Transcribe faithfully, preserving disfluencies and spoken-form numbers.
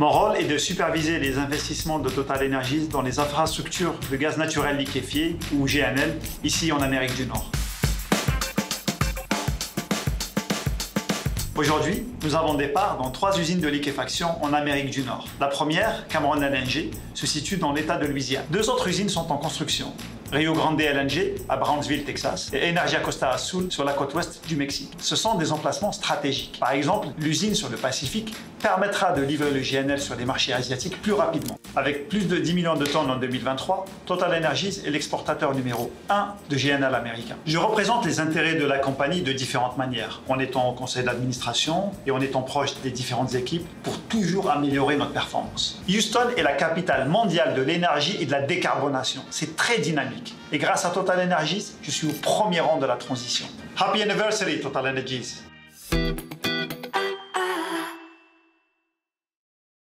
Mon rôle est de superviser les investissements de TotalEnergies dans les infrastructures de gaz naturel liquéfié, ou G N L, ici en Amérique du Nord. Aujourd'hui, nous avons des parts dans trois usines de liquéfaction en Amérique du Nord. La première, Cameron L N G, se situe dans l'État de Louisiane. Deux autres usines sont en construction. Rio Grande L N G à Brownsville, Texas, et Energía Costa Azul sur la côte ouest du Mexique. Ce sont des emplacements stratégiques. Par exemple, l'usine sur le Pacifique permettra de livrer le G N L sur les marchés asiatiques plus rapidement. Avec plus de dix millions de tonnes en deux mille vingt-trois, TotalEnergies est l'exportateur numéro un de G N L américain. Je représente les intérêts de la compagnie de différentes manières, en étant au conseil d'administration et en étant proche des différentes équipes pour toujours améliorer notre performance. Houston est la capitale mondiale de l'énergie et de la décarbonation. C'est très dynamique. Et grâce à TotalEnergies, je suis au premier rang de la transition. Happy anniversary, TotalEnergies!